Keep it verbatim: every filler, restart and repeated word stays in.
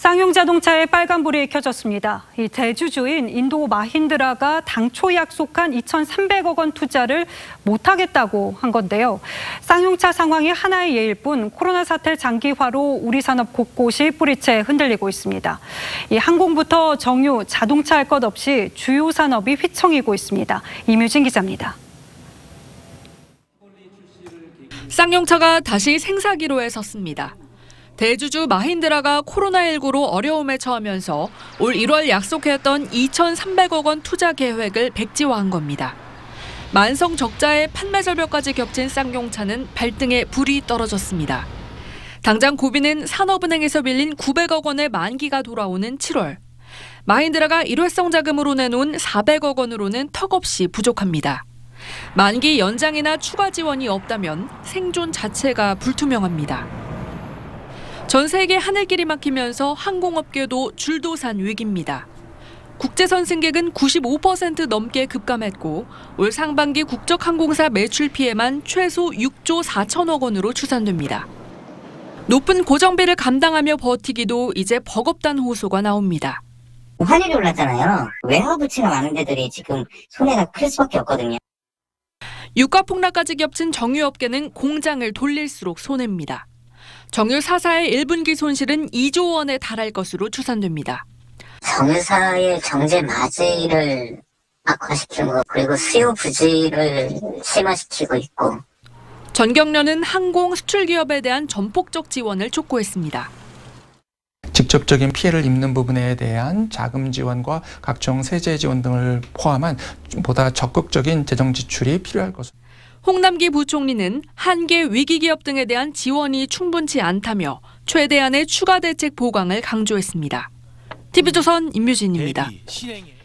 쌍용 자동차에 빨간불이 켜졌습니다. 이 대주주인 인도 마힌드라가 당초 약속한 이천삼백억 원 투자를 못하겠다고 한 건데요. 쌍용차 상황이 하나의 예일 뿐 코로나 사태 장기화로 우리 산업 곳곳이 뿌리채 흔들리고 있습니다. 이 항공부터 정유, 자동차 할 것 없이 주요 산업이 휘청이고 있습니다. 이뮤진 기자입니다. 쌍용차가 다시 생사기로에 섰습니다. 대주주 마힌드라가 코로나십구로 어려움에 처하면서 올 일월 약속했던 이천삼백억 원 투자 계획을 백지화한 겁니다. 만성 적자에 판매 절벽까지 겹친 쌍용차는 발등에 불이 떨어졌습니다. 당장 고비는 산업은행에서 빌린 구백억 원의 만기가 돌아오는 칠월. 마힌드라가 일회성 자금으로 내놓은 사백억 원으로는 턱없이 부족합니다. 만기 연장이나 추가 지원이 없다면 생존 자체가 불투명합니다. 전 세계 하늘길이 막히면서 항공업계도 줄도산 위기입니다. 국제선 승객은 구십오 퍼센트 넘게 급감했고 올 상반기 국적항공사 매출 피해만 최소 육조 사천억 원으로 추산됩니다. 높은 고정비를 감당하며 버티기도 이제 버겁다는 호소가 나옵니다. 환율이 올랐잖아요. 외화 부채가 많은 데들이 지금 손해가 클 수밖에 없거든요. 유가 폭락까지 겹친 정유업계는 공장을 돌릴수록 손해입니다. 정유 사 사의 일 분기 손실은 이조 원에 달할 것으로 추산됩니다. 정유사의 정제 마진을 악화시키는 거, 그리고 수요 부진을 심화시키고 있고. 전경련은 항공 수출 기업에 대한 전폭적 지원을 촉구했습니다. 직접적인 피해를 입는 부분에 대한 자금 지원과 각종 세제 지원 등을 포함한 보다 적극적인 재정 지출이 필요할 것입니다. 홍남기 부총리는 한계 위기기업 등에 대한 지원이 충분치 않다며 최대한의 추가 대책 보강을 강조했습니다. 티비조선 임뮤진입니다.